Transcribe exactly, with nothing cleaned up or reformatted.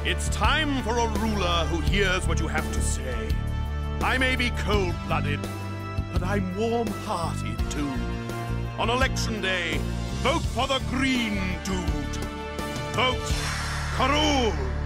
It's time for a ruler who hears what you have to say. I may be cold-blooded, but I'm warm-hearted too. On election day, vote for the green dude. Vote Karul!